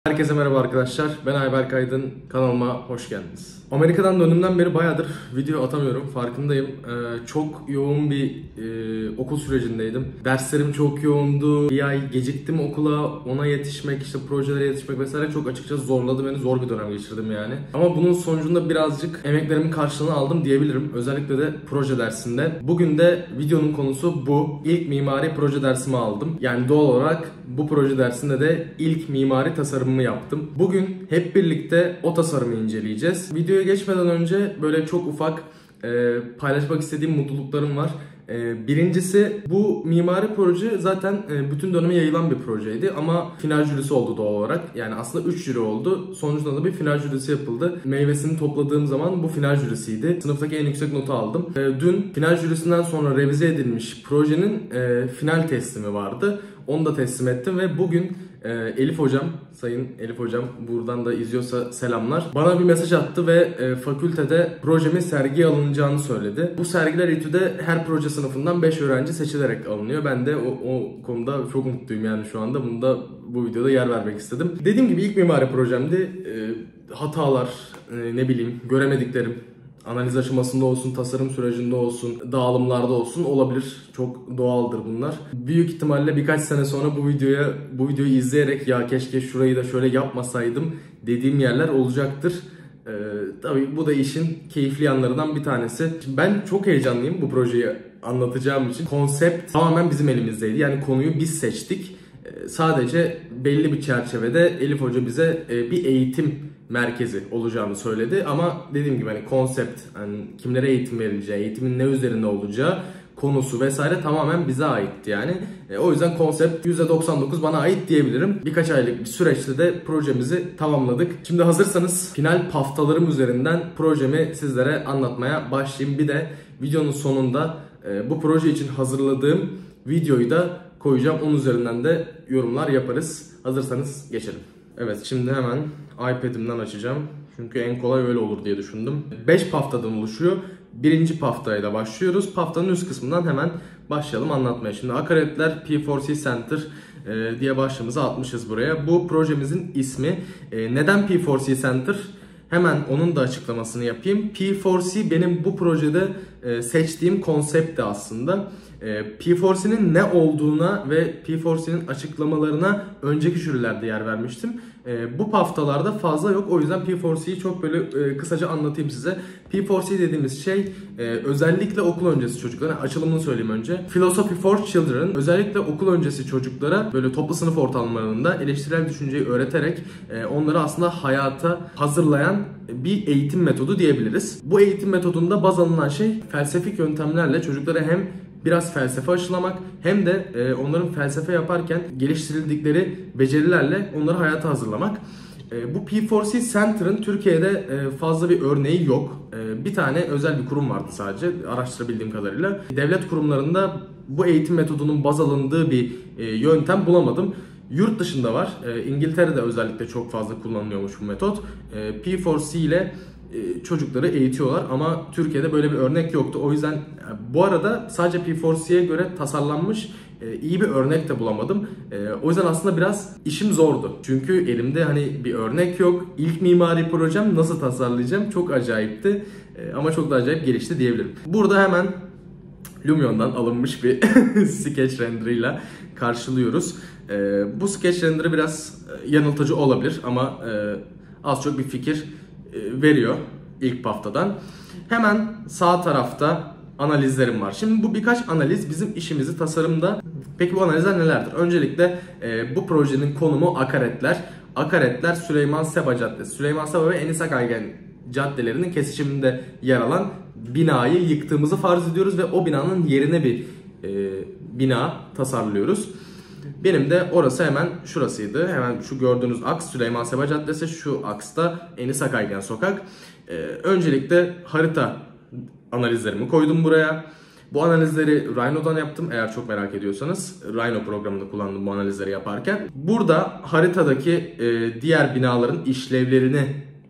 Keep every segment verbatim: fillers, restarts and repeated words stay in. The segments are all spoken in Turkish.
Herkese merhaba arkadaşlar. Ben Ayberk Aydın. Kanalıma hoş geldiniz. Amerika'dan döndüğümden beri bayağıdır video atamıyorum. Farkındayım. Ee, çok yoğun bir e, okul sürecindeydim. Derslerim çok yoğundu. Bir ay geciktim okula. Ona yetişmek, işte projelere yetişmek vesaire çok açıkçası zorladı beni. Zor bir dönem geçirdim yani. Ama bunun sonucunda birazcık emeklerimin karşılığını aldım diyebilirim. Özellikle de proje dersinde. Bugün de videonun konusu bu. İlk mimari proje dersimi aldım. Yani doğal olarak bu proje dersinde de ilk mimari tasarımımı yaptım. Bugün hep birlikte o tasarımı inceleyeceğiz. Videoya geçmeden önce böyle çok ufak e, paylaşmak istediğim mutluluklarım var. E, birincisi, bu mimari proje zaten e, bütün döneme yayılan bir projeydi ama final jürisi oldu doğal olarak. Yani aslında üç jüri oldu. Sonucunda da bir final jürisi yapıldı. Meyvesini topladığım zaman bu final jürisiydi. Sınıftaki en yüksek notu aldım. E, dün final jürisinden sonra revize edilmiş projenin e, final teslimi vardı. Onu da teslim ettim ve bugün e, Elif hocam, sayın Elif hocam, buradan da izliyorsa selamlar, bana bir mesaj attı ve e, fakültede projemin sergiye alınacağını söyledi. Bu sergiler İTÜ'de her proje sınıfından beş öğrenci seçilerek alınıyor. Ben de o, o konuda çok mutluyum yani şu anda. Bunu da bu videoda yer vermek istedim. Dediğim gibi ilk mimari projemdi. E, hatalar, e, ne bileyim göremediklerim, analiz aşamasında olsun, tasarım sürecinde olsun, dağılımlarda olsun olabilir. Çok doğaldır bunlar. Büyük ihtimalle birkaç sene sonra bu videoya bu videoyu izleyerek ya keşke şurayı da şöyle yapmasaydım dediğim yerler olacaktır. Ee, tabii bu da işin keyifli yanlarından bir tanesi. Şimdi ben çok heyecanlıyım bu projeyi anlatacağım için. Konsept tamamen bizim elimizdeydi. Yani konuyu biz seçtik. Ee, sadece belli bir çerçevede Elif Hoca bize e, bir eğitim merkezi olacağını söyledi ama dediğim gibi hani konsept, hani kimlere eğitim verileceği, eğitimin ne üzerinde olacağı konusu vesaire tamamen bize aitti yani. E, o yüzden konsept yüzde doksan dokuz bana ait diyebilirim. Birkaç aylık bir süreçte de projemizi tamamladık. Şimdi hazırsanız final paftalarım üzerinden projemi sizlere anlatmaya başlayayım. Bir de videonun sonunda e, bu proje için hazırladığım videoyu da koyacağım. Onun üzerinden de yorumlar yaparız. Hazırsanız geçelim. Evet, şimdi hemen iPad'imden açacağım. Çünkü en kolay öyle olur diye düşündüm. beş paftadan oluşuyor. Birinci paftayla başlıyoruz. Paftanın üst kısmından hemen başlayalım anlatmaya. Şimdi akaretler P dört C Center e, diye başlığımızı atmışız buraya. Bu projemizin ismi. E, neden P dört C Center? Hemen onun da açıklamasını yapayım. P dört C benim bu projede e, seçtiğim konseptti aslında. E, P dört C'nin ne olduğuna ve P dört C'nin açıklamalarına önceki jürilerde yer vermiştim. E, bu paftalarda fazla yok. O yüzden P dört C'yi çok böyle e, kısaca anlatayım size. P dört C dediğimiz şey e, özellikle okul öncesi çocuklara, açılımını söyleyeyim önce. Philosophy for Children, özellikle okul öncesi çocuklara böyle toplu sınıf ortamlarında eleştirel düşünceyi öğreterek e, onları aslında hayata hazırlayan bir eğitim metodu diyebiliriz. Bu eğitim metodunda baz alınan şey felsefik yöntemlerle çocuklara hem biraz felsefe aşılamak hem de e, onların felsefe yaparken geliştirildikleri becerilerle onları hayata hazırlamak. E, bu P dört C Center'ın Türkiye'de e, fazla bir örneği yok. E, bir tane özel bir kurum vardı sadece araştırabildiğim kadarıyla. Devlet kurumlarında bu eğitim metodunun baz alındığı bir e, yöntem bulamadım. Yurt dışında var. E, İngiltere'de özellikle çok fazla kullanılıyormuş bu metot. E, P dört C ile çocukları eğitiyorlar ama Türkiye'de böyle bir örnek yoktu. O yüzden bu arada sadece P dört C'ye göre tasarlanmış iyi bir örnek de bulamadım. O yüzden aslında biraz işim zordu. Çünkü elimde hani bir örnek yok. İlk mimari projem nasıl tasarlayacağım çok acayipti. Ama çok da acayip gelişti diyebilirim. Burada hemen Lumion'dan alınmış bir sketch render'ıyla karşılıyoruz. Bu sketch render'ı biraz yanıltıcı olabilir ama az çok bir fikir veriyor ilk paftadan. Hemen sağ tarafta analizlerim var. Şimdi bu birkaç analiz bizim işimizi tasarımda. Peki bu analizler nelerdir? Öncelikle e, bu projenin konumu akaretler. Akaretler Süleyman Seba Caddesi. Süleyman Seba ve Enis Akaygen caddelerinin kesişiminde yer alan binayı yıktığımızı farz ediyoruz ve o binanın yerine bir e, bina tasarlıyoruz. Benim de orası hemen şurasıydı. Hemen şu gördüğünüz aks Süleyman Seba Caddesi, şu aksta Enis Akaygen Sokak. Ee, öncelikle harita analizlerimi koydum buraya. Bu analizleri Rhino'dan yaptım eğer çok merak ediyorsanız. Rhino programında kullandım bu analizleri yaparken. Burada haritadaki e, diğer binaların işlevlerini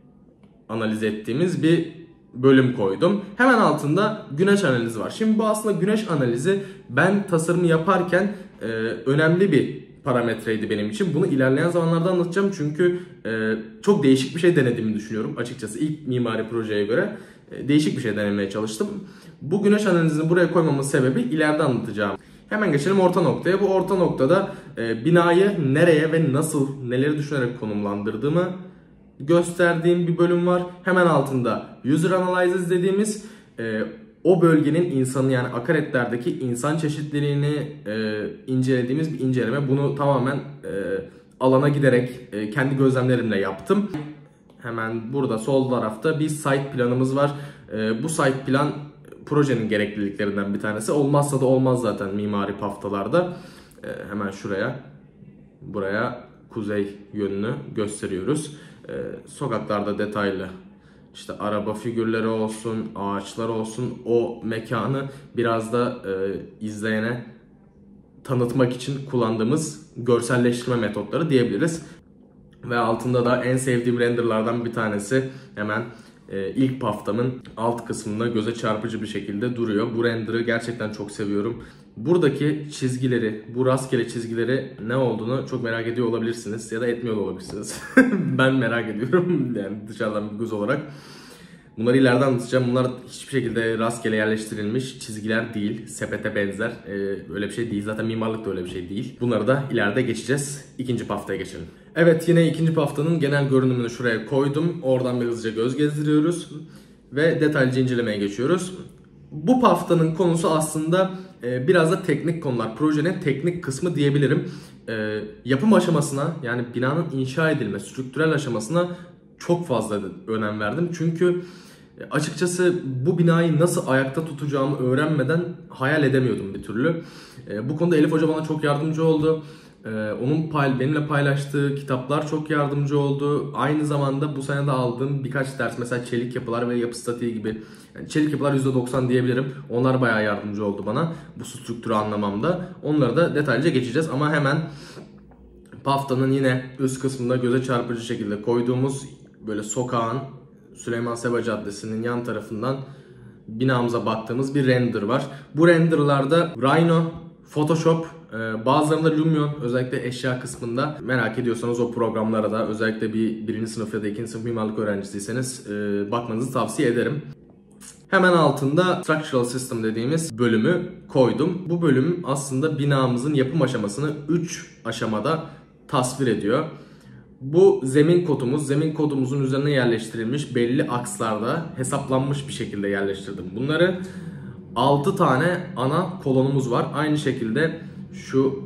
analiz ettiğimiz bir bölüm koydum. Hemen altında güneş analizi var. Şimdi bu aslında güneş analizi ben tasarımı yaparken e, önemli bir parametreydi benim için. Bunu ilerleyen zamanlarda anlatacağım çünkü e, çok değişik bir şey denediğimi düşünüyorum açıkçası. İlk mimari projeye göre e, değişik bir şey denemeye çalıştım. Bu güneş analizini buraya koymamın sebebi ileride anlatacağım. Hemen geçelim orta noktaya. Bu orta noktada e, binayı nereye ve nasıl, neleri düşünerek konumlandırdığımı gösterdiğim bir bölüm var. Hemen altında User Analysis dediğimiz e, o bölgenin insanı, yani akaretlerdeki insan çeşitliliğini e, incelediğimiz bir inceleme. Bunu tamamen e, alana giderek e, kendi gözlemlerimle yaptım. Hemen burada sol tarafta bir site planımız var. E, bu site plan projenin gerekliliklerinden bir tanesi. Olmazsa da olmaz zaten mimari paftalarda. E, hemen şuraya, buraya kuzey yönünü gösteriyoruz. E, sokaklarda detaylı İşte araba figürleri olsun, ağaçlar olsun, o mekanı biraz da e, izleyene tanıtmak için kullandığımız görselleştirme metotları diyebiliriz. Ve altında da en sevdiğim renderlardan bir tanesi hemen e, ilk paftamın alt kısmında göze çarpıcı bir şekilde duruyor. Bu render'ı gerçekten çok seviyorum. Buradaki çizgileri, bu rastgele çizgileri ne olduğunu çok merak ediyor olabilirsiniz ya da etmiyor olabilirsiniz. Ben merak ediyorum yani dışarıdan bir göz olarak. Bunları ileride anlatacağım. Bunlar hiçbir şekilde rastgele yerleştirilmiş çizgiler değil. Sepete benzer. Ee, öyle bir şey değil. Zaten mimarlık da öyle bir şey değil. Bunları da ileride geçeceğiz. İkinci paftaya geçelim. Evet, yine ikinci paftanın genel görünümünü şuraya koydum. Oradan bir hızlıca göz gezdiriyoruz. Ve detaylıca incelemeye geçiyoruz. Bu paftanın konusu aslında e, biraz da teknik konular. Projenin teknik kısmı diyebilirim. E, yapım aşamasına, yani binanın inşa edilme, strüktürel aşamasına çok fazla önem verdim. Çünkü açıkçası bu binayı nasıl ayakta tutacağımı öğrenmeden hayal edemiyordum bir türlü. E, bu konuda Elif Hoca bana çok yardımcı oldu. E, onun pay, benimle paylaştığı kitaplar çok yardımcı oldu. Aynı zamanda bu sene de aldığım birkaç ders, mesela çelik yapılar ve yapı statiği gibi. Yani çelik yapılar yüzde doksan diyebilirim. Onlar bayağı yardımcı oldu bana bu strüktürü anlamamda. Onları da detaylıca geçeceğiz ama hemen paftanın yine üst kısmında göze çarpıcı şekilde koyduğumuz böyle sokağın, Süleyman Seba Caddesi'nin yan tarafından binamıza baktığımız bir render var. Bu renderlarda Rhino, Photoshop, bazılarında Lumion, özellikle eşya kısmında. Merak ediyorsanız o programlara da özellikle bir birinci sınıf ya da ikinci sınıf mimarlık öğrencisiyseniz bakmanızı tavsiye ederim. Hemen altında Structural System dediğimiz bölümü koydum. Bu bölüm aslında binamızın yapım aşamasını üç aşamada tasvir ediyor. Bu zemin kodumuz, zemin kodumuzun üzerine yerleştirilmiş belli akslarda hesaplanmış bir şekilde yerleştirdim bunları. altı tane ana kolonumuz var. Aynı şekilde şu,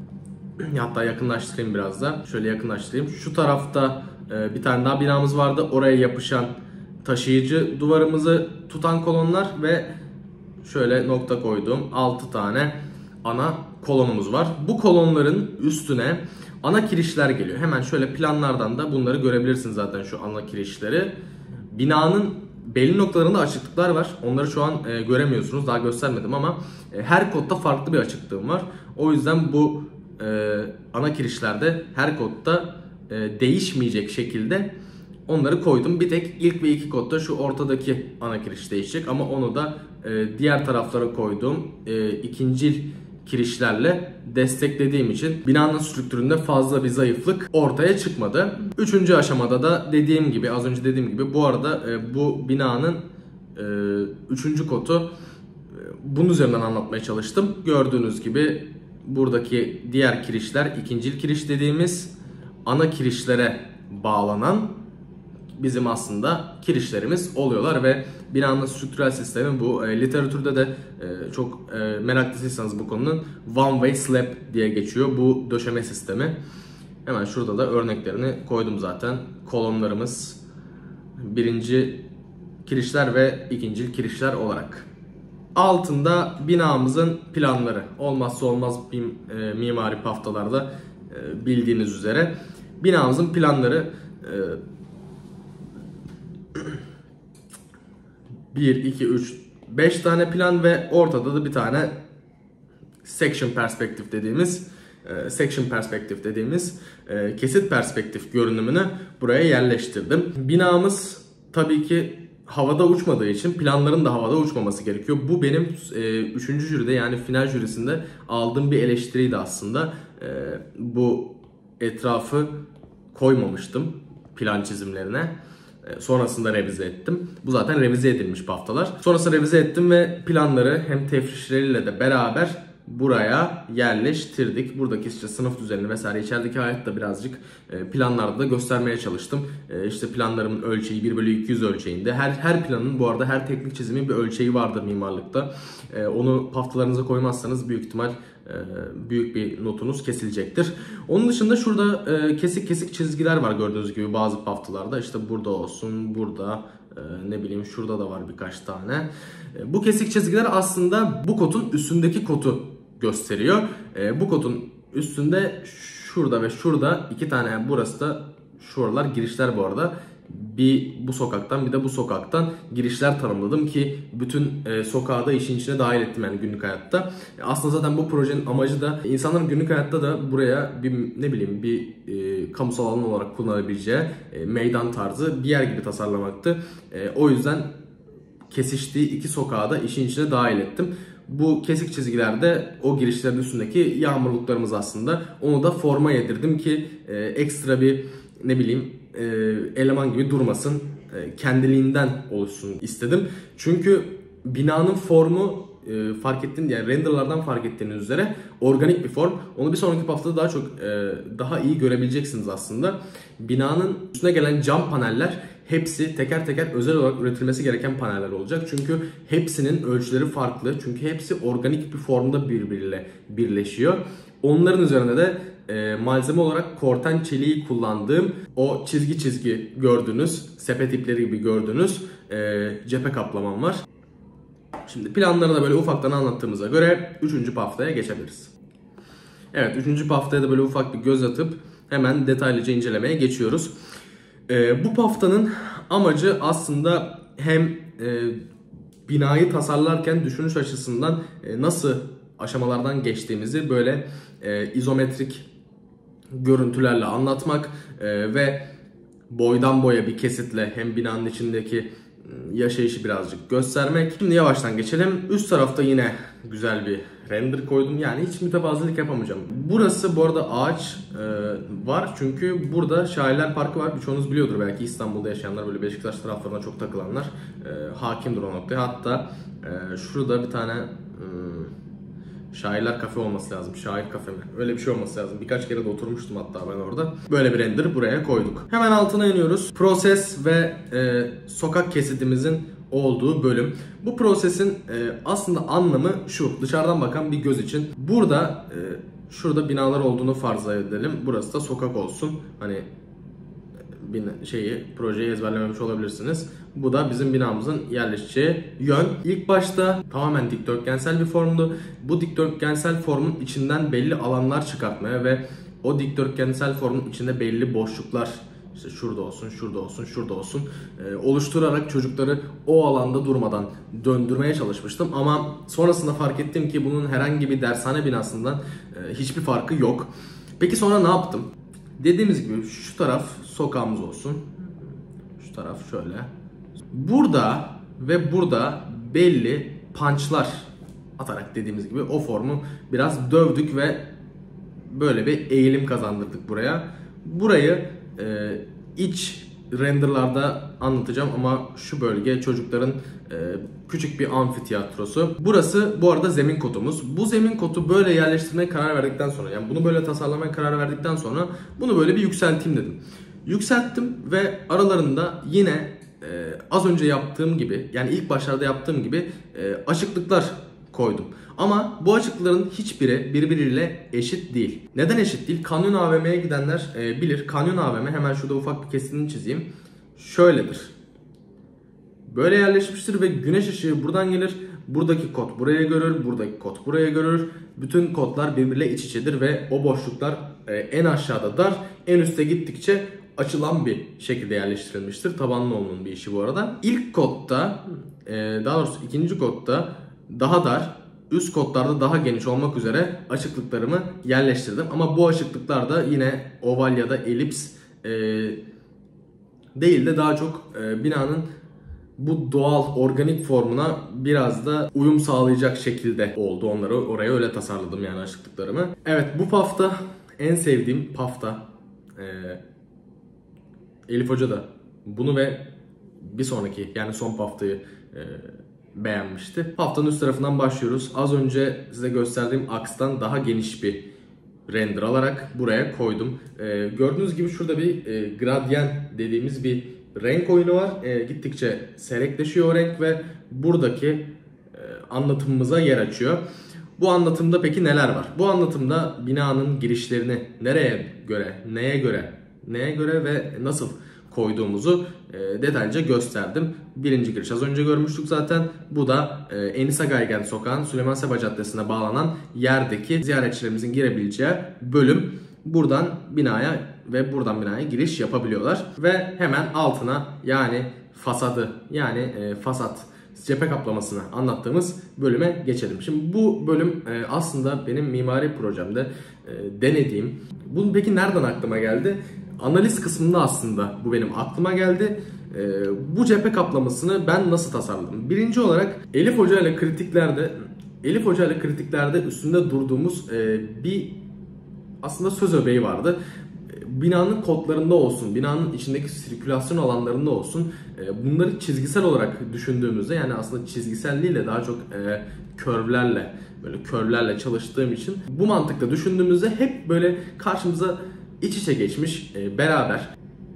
hatta yakınlaştırayım biraz da. Şöyle yakınlaştırayım. Şu tarafta bir tane daha binamız vardı. Oraya yapışan taşıyıcı duvarımızı tutan kolonlar ve şöyle nokta koyduğum altı tane ana kolonumuz var. Bu kolonların üstüne ana kirişler geliyor. Hemen şöyle planlardan da bunları görebilirsiniz zaten, şu ana kirişleri. Binanın belli noktalarında açıklıklar var. Onları şu an e, göremiyorsunuz. Daha göstermedim ama e, her kodda farklı bir açıklığım var. O yüzden bu e, ana kirişlerde her kodda e, değişmeyecek şekilde onları koydum. Bir tek ilk ve iki kodda şu ortadaki ana kiriş değişecek ama onu da e, diğer taraflara koyduğum e, ikincil kirişlerle desteklediğim için binanın strüktüründe fazla bir zayıflık ortaya çıkmadı. Üçüncü aşamada da dediğim gibi, az önce dediğim gibi, bu arada e, bu binanın e, üçüncü kodu e, bunun üzerinden anlatmaya çalıştım. Gördüğünüz gibi buradaki diğer kirişler ikincil kiriş dediğimiz ana kirişlere bağlanan bizim aslında kirişlerimiz oluyorlar ve binanın strüktürel sistemi bu. E, literatürde de e, çok e, meraklısıysanız bu konunun one way slab diye geçiyor bu döşeme sistemi. Hemen şurada da örneklerini koydum zaten. Kolonlarımız birinci kirişler ve ikincil kirişler olarak. Altında binamızın planları. Olmazsa olmaz e, mimari paftalarda e, bildiğiniz üzere. Binamızın planları e, bir, iki, üç, beş tane plan ve ortada da bir tane section perspektif dediğimiz e, section perspektif dediğimiz e, kesit perspektif görünümünü buraya yerleştirdim. Binamız tabii ki havada uçmadığı için planların da havada uçmaması gerekiyor. Bu benim e, üçüncü jüride, yani final jürisinde aldığım bir eleştiriydi aslında. e, bu etrafı koymamıştım plan çizimlerine. Sonrasında revize ettim. Bu zaten revize edilmiş paftalar. Sonrasında revize ettim ve planları hem tefrişleriyle de beraber buraya yerleştirdik. Buradaki işte sınıf düzenini vesaire, içerideki hayatı da birazcık planlarda da göstermeye çalıştım. İşte planlarımın ölçeği bir bölü iki yüz ölçeğinde. Her her planın, bu arada her teknik çizimin bir ölçeği vardır mimarlıkta. Onu paftalarınıza koymazsanız büyük ihtimal büyük bir notunuz kesilecektir. Onun dışında şurada kesik kesik çizgiler var gördüğünüz gibi bazı paftalarda. İşte burada olsun, burada, ne bileyim şurada da var birkaç tane. Bu kesik çizgiler aslında bu kodun üstündeki kodu gösteriyor. Bu kodun üstünde şurada ve şurada iki tane, burası da şuralar girişler bu arada. Bir bu sokaktan bir de bu sokaktan girişler tanımladım ki bütün e, sokağı da işin içine dahil ettim yani günlük hayatta. Aslında zaten bu projenin amacı da insanların günlük hayatta da buraya bir, ne bileyim, bir e, kamusal alan olarak kullanabileceği e, meydan tarzı bir yer gibi tasarlamaktı. E, o yüzden kesiştiği iki sokağı da işin içine dahil ettim. Bu kesik çizgilerde o girişlerin üstündeki yağmurluklarımız aslında. Onu da forma yedirdim ki e, ekstra bir, ne bileyim, e, eleman gibi durmasın. E, kendiliğinden oluşsun istedim. Çünkü binanın formu e, fark ettiğin, yani renderlardan fark ettiğiniz üzere organik bir form. Onu bir sonraki haftada daha çok e, daha iyi görebileceksiniz aslında. Binanın üstüne gelen cam paneller hepsi teker teker özel olarak üretilmesi gereken paneller olacak. Çünkü hepsinin ölçüleri farklı. Çünkü hepsi organik bir formda birbiriyle birleşiyor. Onların üzerine de e, malzeme olarak korten çeliği kullandığım o çizgi çizgi gördüğünüz, sepet ipleri gibi gördüğünüz e, cephe kaplamam var. Şimdi planları da böyle ufaktan anlattığımıza göre üçüncü paftaya geçebiliriz. Evet, üçüncü paftaya da böyle ufak bir göz atıp hemen detaylıca incelemeye geçiyoruz. E, bu paftanın amacı aslında hem e, binayı tasarlarken düşünüş açısından e, nasıl aşamalardan geçtiğimizi böyle e, izometrik görüntülerle anlatmak e, ve boydan boya bir kesitle hem binanın içindeki yaşayışı birazcık göstermek. Şimdi yavaştan geçelim. Üst tarafta yine güzel bir render koydum. Yani hiç mütevazılık yapamayacağım. Burası bu arada ağaç e, var. Çünkü burada Şairler Parkı var. Birçoğunuz biliyordur belki, İstanbul'da yaşayanlar, böyle Beşiktaş taraflarına çok takılanlar e, hakimdir o noktaya. Hatta e, şurada bir tane e, Şairler Kafe olması lazım. Şair Kafe mi? Öyle bir şey olması lazım. Birkaç kere de oturmuştum hatta ben orada. Böyle bir render buraya koyduk. Hemen altına iniyoruz. Proses ve e, sokak kesitimizin olduğu bölüm. Bu prosesin e, aslında anlamı şu. Dışarıdan bakan bir göz için. Burada e, şurada binalar olduğunu farz edelim. Burası da sokak olsun. Hani şeyi, projeyi ezberlememiş olabilirsiniz. Bu da bizim binamızın yerleşeceği yön. İlk başta tamamen dikdörtgensel bir formdu. Bu dikdörtgensel formun içinden belli alanlar çıkartmaya ve o dikdörtgensel formun içinde belli boşluklar, işte şurada olsun, şurada olsun, şurada olsun e, oluşturarak çocukları o alanda durmadan döndürmeye çalışmıştım. Ama sonrasında fark ettim ki bunun herhangi bir dershane binasından e, hiçbir farkı yok. Peki sonra ne yaptım? Dediğimiz gibi şu taraf sokağımız olsun. Şu taraf şöyle. Burada ve burada belli punchlar atarak, dediğimiz gibi o formu biraz dövdük ve böyle bir eğilim kazandırdık buraya. Burayı e, iç renderlarda anlatacağım ama şu bölge çocukların e, küçük bir amfitiyatrosu. Burası bu arada zemin kotumuz. Bu zemin kotu böyle yerleştirmeye karar verdikten sonra, yani bunu böyle tasarlamaya karar verdikten sonra bunu böyle bir yükselteyim dedim. Yükselttim ve aralarında yine e, az önce yaptığım gibi, yani ilk başlarda yaptığım gibi e, açıklıklar koydum. Ama bu açıklıkların hiçbiri birbiriyle eşit değil. Neden eşit değil? Kanyon A V M'ye gidenler e, bilir. Kanyon A V M, hemen şurada ufak bir kesitini çizeyim. Şöyledir. Böyle yerleşmiştir ve güneş ışığı buradan gelir. Buradaki kod buraya görür, buradaki kod buraya görür. Bütün kodlar birbiriyle iç içedir ve o boşluklar e, en aşağıda dar, en üste gittikçe açılan bir şekilde yerleştirilmiştir. Tabanlı olmanın bir işi bu arada. İlk kodda, e, daha doğrusu ikinci kodda daha dar, üst kodlarda daha geniş olmak üzere açıklıklarımı yerleştirdim. Ama bu açıklıklar da yine oval ya da elips e, değil de daha çok e, binanın bu doğal, organik formuna biraz da uyum sağlayacak şekilde oldu. Onları oraya öyle tasarladım yani açıklıklarımı. Evet, bu pafta en sevdiğim pafta. Ee, Elif Hoca da bunu ve bir sonraki yani son paftayı e, beğenmişti. Paftanın üst tarafından başlıyoruz. Az önce size gösterdiğim akstan daha geniş bir render alarak buraya koydum. Ee, gördüğünüz gibi şurada bir e, gradient dediğimiz bir renk oyunu var. E, gittikçe seyrekleşiyor o renk ve buradaki e, anlatımımıza yer açıyor. Bu anlatımda peki neler var? Bu anlatımda binanın girişlerini nereye göre, neye göre, neye göre ve nasıl koyduğumuzu e, detaylıca gösterdim. Birinci giriş az önce görmüştük zaten. Bu da e, Enis Agaygen Sokağı'nın Süleyman Seba Caddesi'ne bağlanan yerdeki ziyaretçilerimizin girebileceği bölüm. Buradan binaya ve buradan binaya giriş yapabiliyorlar. Ve hemen altına yani fasadı yani e, fasat cephe kaplamasını anlattığımız bölüme geçelim. Şimdi bu bölüm e, aslında benim mimari projemde e, denediğim. Bunun peki nereden aklıma geldi? Analiz kısmında aslında bu benim aklıma geldi. Ee, bu cephe kaplamasını ben nasıl tasarladım? Birinci olarak Elif Hoca ile kritiklerde Elif Hoca ile kritiklerde üstünde durduğumuz e, bir aslında söz öbeği vardı. Binanın kodlarında olsun, binanın içindeki sirkülasyon alanlarında olsun e, bunları çizgisel olarak düşündüğümüzde yani aslında çizgiselliğiyle daha çok e, curve'lerle böyle curve'lerle çalıştığım için bu mantıkla düşündüğümüzde hep böyle karşımıza İç içe geçmiş, e, beraber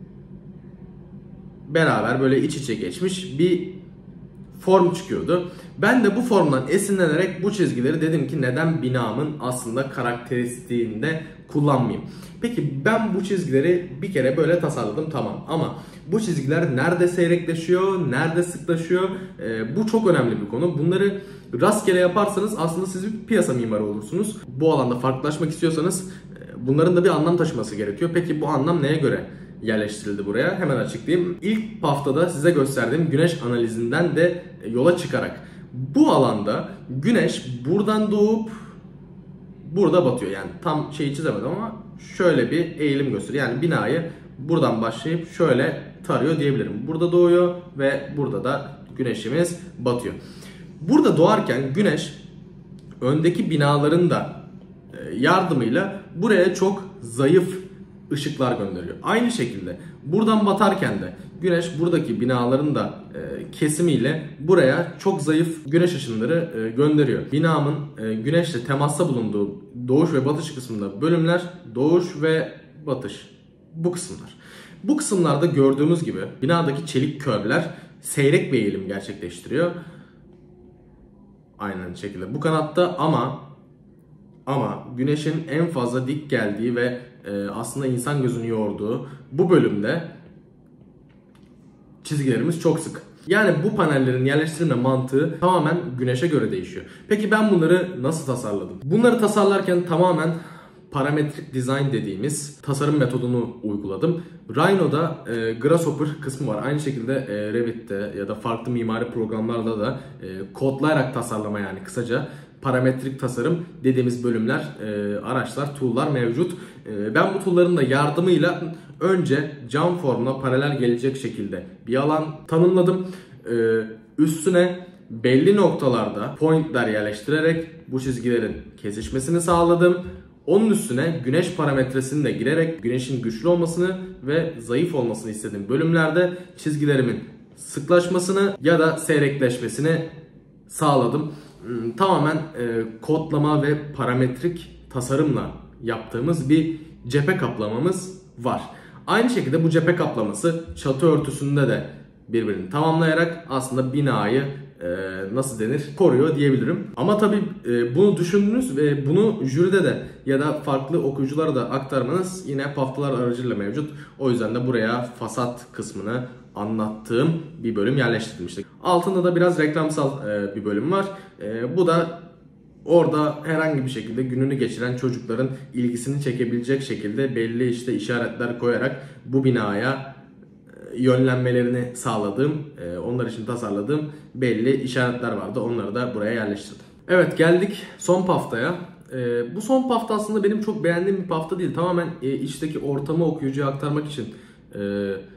beraber böyle iç içe geçmiş bir form çıkıyordu. Ben de bu formdan esinlenerek bu çizgileri dedim ki neden binamın aslında karakteristiğinde kullanmayayım. Peki ben bu çizgileri bir kere böyle tasarladım, tamam, ama bu çizgiler nerede seyrekleşiyor, nerede sıklaşıyor, e, bu çok önemli bir konu. Bunları rastgele yaparsanız aslında siz bir piyasa mimarı olursunuz. Bu alanda farklılaşmak istiyorsanız bunların da bir anlam taşıması gerekiyor. Peki bu anlam neye göre yerleştirildi buraya? Hemen açıklayayım. İlk haftada size gösterdiğim güneş analizinden de yola çıkarak bu alanda güneş buradan doğup burada batıyor. Yani tam şeyi çizemedim ama şöyle bir eğilim gösteriyor. Yani binayı buradan başlayıp şöyle tarıyor diyebilirim. Burada doğuyor ve burada da güneşimiz batıyor. Burada doğarken güneş öndeki binaların da yardımıyla buraya çok zayıf ışıklar gönderiyor. Aynı şekilde buradan batarken de güneş buradaki binaların da e, kesimiyle buraya çok zayıf güneş ışınları e, gönderiyor. Binamın e, güneşle temasta bulunduğu doğuş ve batış kısmında bölümler doğuş ve batış, bu kısımlar. Bu kısımlarda gördüğümüz gibi binadaki çelik körbler seyrek bir eğilim gerçekleştiriyor. Aynen şekilde bu kanatta ama Ama güneşin en fazla dik geldiği ve e, aslında insan gözünü yorduğu bu bölümde çizgilerimiz çok sık. Yani bu panellerin yerleştirilme mantığı tamamen güneşe göre değişiyor. Peki ben bunları nasıl tasarladım? Bunları tasarlarken tamamen parametrik design dediğimiz tasarım metodunu uyguladım. Rhino'da e, Grasshopper kısmı var. Aynı şekilde e, Revit'te ya da farklı mimari programlarda da e, kodlayarak tasarlama, yani kısaca parametrik tasarım dediğimiz bölümler, e, araçlar, tool'lar mevcut. E, ben bu tool'ların da yardımıyla önce cam formuna paralel gelecek şekilde bir alan tanımladım. E, üstüne belli noktalarda pointler yerleştirerek bu çizgilerin kesişmesini sağladım. Onun üstüne güneş parametresini de girerek güneşin güçlü olmasını ve zayıf olmasını istediğim bölümlerde çizgilerimin sıklaşmasını ya da seyrekleşmesini sağladım. Tamamen e, kodlama ve parametrik tasarımla yaptığımız bir cephe kaplamamız var. Aynı şekilde bu cephe kaplaması çatı örtüsünde de birbirini tamamlayarak aslında binayı e, nasıl denir koruyor diyebilirim. Ama tabii e, bunu düşündünüz ve bunu jüride de ya da farklı okuyuculara da aktarmanız yine paftalar aracılığıyla mevcut. O yüzden de buraya fasat kısmını anlattığım bir bölüm yerleştirilmişti. Altında da biraz reklamsal e, bir bölüm var. E, bu da orada herhangi bir şekilde gününü geçiren çocukların ilgisini çekebilecek şekilde belli işte işaretler koyarak bu binaya e, yönlenmelerini sağladığım, e, onlar için tasarladığım belli işaretler vardı. Onları da buraya yerleştirdim. Evet, geldik son paftaya. E, bu son pafta aslında benim çok beğendiğim bir pafta değil. Tamamen e, içteki ortamı okuyucuya aktarmak için e,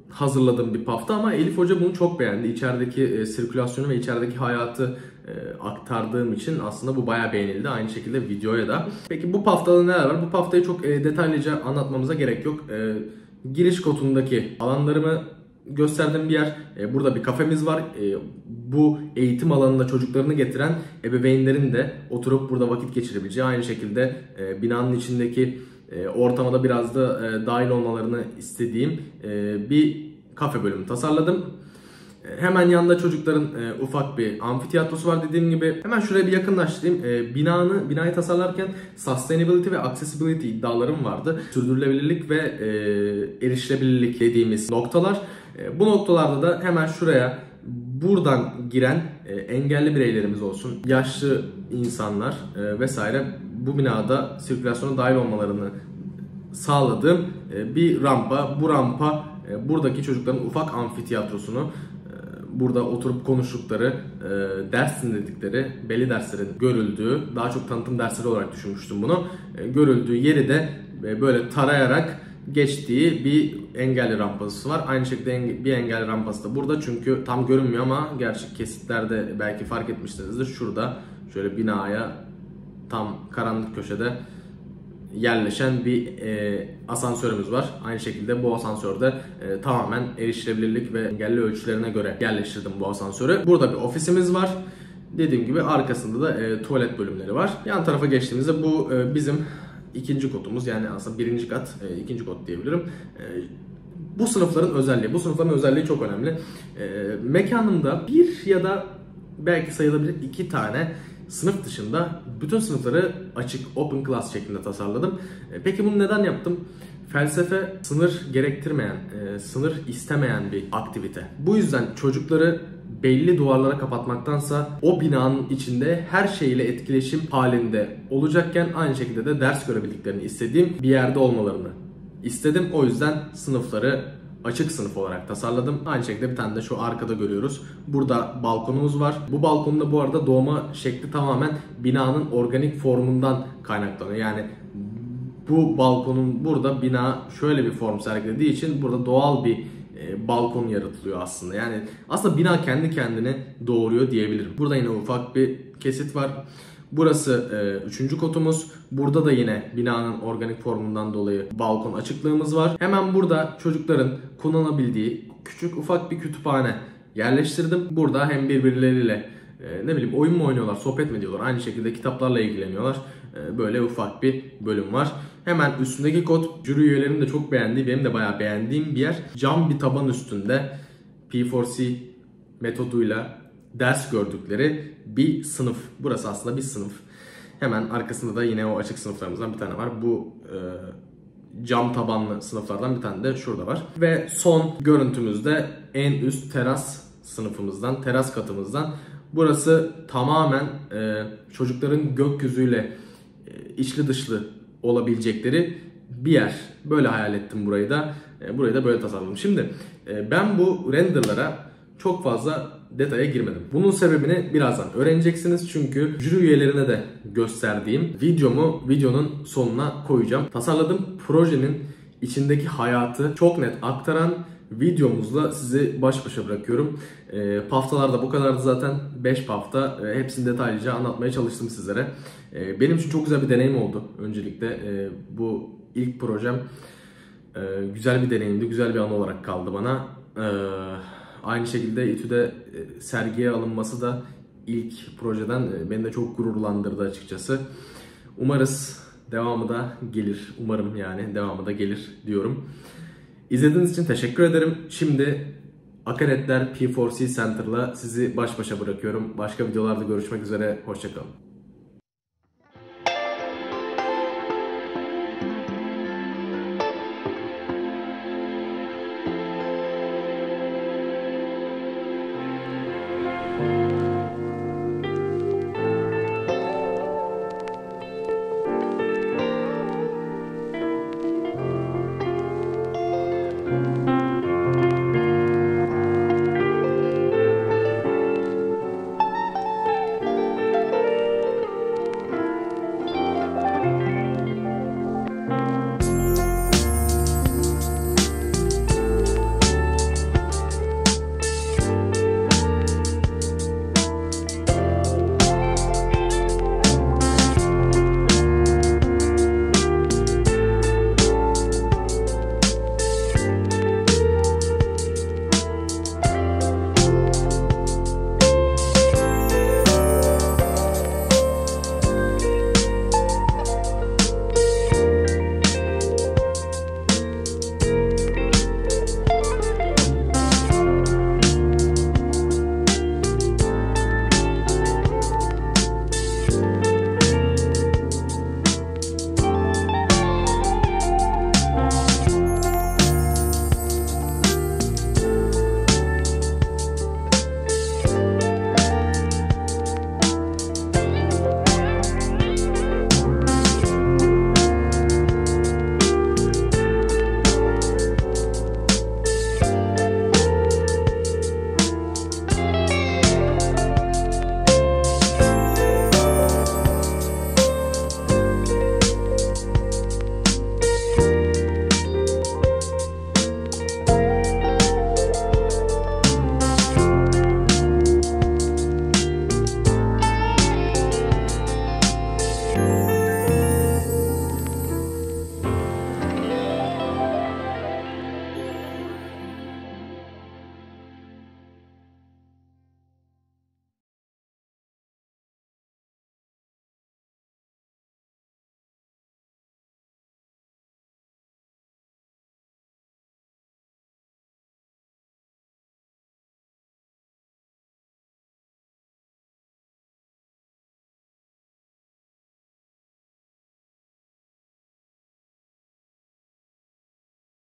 hazırladığım bir pafta ama Elif Hoca bunu çok beğendi. İçerideki e, sirkülasyonu ve içerideki hayatı e, aktardığım için aslında bu bayağı beğenildi. Aynı şekilde videoya da. Peki bu paftada neler var? Bu paftayı çok e, detaylıca anlatmamıza gerek yok. E, giriş kotundaki alanlarımı gösterdiğim bir yer. E, burada bir kafemiz var. E, bu eğitim alanında çocuklarını getiren ebeveynlerin de oturup burada vakit geçirebileceği, aynı şekilde e, binanın içindeki e, ortama da biraz da e, dahil olmalarını istediğim e, bir kafe bölümü tasarladım. E, hemen yanında çocukların e, ufak bir amfiteyatrosu var dediğim gibi. Hemen şuraya bir yakınlaştırayım. E, binanı, binayı tasarlarken sustainability ve accessibility iddialarım vardı. Sürdürülebilirlik ve e, erişilebilirlik dediğimiz noktalar. E, bu noktalarda da hemen şuraya buradan giren e, engelli bireylerimiz olsun, yaşlı insanlar e, vesaire bu binada sirkülasyona dahil olmalarını sağladığım e, bir rampa. Bu rampa e, buradaki çocukların ufak amfiteyatrosunu, e, burada oturup konuştukları, e, ders dinledikleri, belli derslerin görüldüğü, daha çok tanıtım dersleri olarak düşünmüştüm bunu, e, görüldüğü yeri de e, böyle tarayarak geçtiği bir engelli rampası var. Aynı şekilde bir engelli rampası da burada, çünkü tam görünmüyor ama gerçek kesitlerde belki fark etmişsinizdir. Şurada şöyle binaya tam karanlık köşede yerleşen bir e, asansörümüz var. Aynı şekilde bu asansörde e, tamamen erişilebilirlik ve engelli ölçülerine göre yerleştirdim bu asansörü. Burada bir ofisimiz var. Dediğim gibi arkasında da e, tuvalet bölümleri var. Yan tarafa geçtiğimizde bu e, bizim ikinci kotumuz, yani aslında birinci kat, e, ikinci kot diyebilirim. E, bu sınıfların özelliği, bu sınıfların özelliği çok önemli. E, mekanımda bir ya da belki sayılabilir iki tane sınıf dışında bütün sınıfları açık, open class şeklinde tasarladım. E, peki bunu neden yaptım? Felsefe sınır gerektirmeyen, e, sınır istemeyen bir aktivite. Bu yüzden çocukları belli duvarlara kapatmaktansa o binanın içinde her şeyle etkileşim halinde olacakken aynı şekilde de ders görebildiklerini istediğim bir yerde olmalarını istedim. O yüzden sınıfları açık sınıf olarak tasarladım. Aynı şekilde bir tane de şu arkada görüyoruz. Burada balkonumuz var. Bu balkonun da bu arada doğma şekli tamamen binanın organik formundan kaynaklanıyor. Yani bu balkonun burada bina şöyle bir form sergilediği için burada doğal bir e, balkon yaratılıyor aslında. Yani aslında bina kendi kendini doğuruyor diyebilirim. Burada yine ufak bir kesit var. Burası e, üçüncü kotumuz. Burada da yine binanın organik formundan dolayı balkon açıklığımız var. Hemen burada çocukların kullanabildiği küçük ufak bir kütüphane yerleştirdim. Burada hem birbirleriyle e, ne bileyim oyun mu oynuyorlar, sohbet mi ediyorlar, aynı şekilde kitaplarla ilgileniyorlar. E, böyle ufak bir bölüm var. Hemen üstündeki kod, jüri üyelerinin de çok beğendiği, benim de bayağı beğendiğim bir yer. Cam bir taban üstünde P dört C metoduyla ders gördükleri bir sınıf. Burası aslında bir sınıf. Hemen arkasında da yine o açık sınıflarımızdan bir tane var. Bu e, cam tabanlı sınıflardan bir tane de şurada var. Ve son görüntümüzde en üst teras sınıfımızdan, teras katımızdan. Burası tamamen e, çocukların gökyüzüyle e, içli dışlı olabilecekleri bir yer. Böyle hayal ettim burayı da. E, burayı da böyle tasarladım. Şimdi e, ben bu renderlara çok fazla detaya girmedim. Bunun sebebini birazdan öğreneceksiniz, çünkü jüri üyelerine de gösterdiğim videomu videonun sonuna koyacağım. Tasarladığım projenin içindeki hayatı çok net aktaran videomuzla sizi baş başa bırakıyorum. E, paftalar da bu kadardı zaten. beş pafta. E, hepsini detaylıca anlatmaya çalıştım sizlere. E, benim için çok güzel bir deneyim oldu. Öncelikle e, bu ilk projem e, güzel bir deneyimdi. Güzel bir anı olarak kaldı bana. E, aynı şekilde İTÜ'de e, sergiye alınması da ilk projeden e, beni de çok gururlandırdı açıkçası. Umarız devamı da gelir. Umarım yani devamı da gelir diyorum. İzlediğiniz için teşekkür ederim. Şimdi Akaretler P dört C Center'la sizi baş başa bırakıyorum. Başka videolarda görüşmek üzere. Hoşça kalın.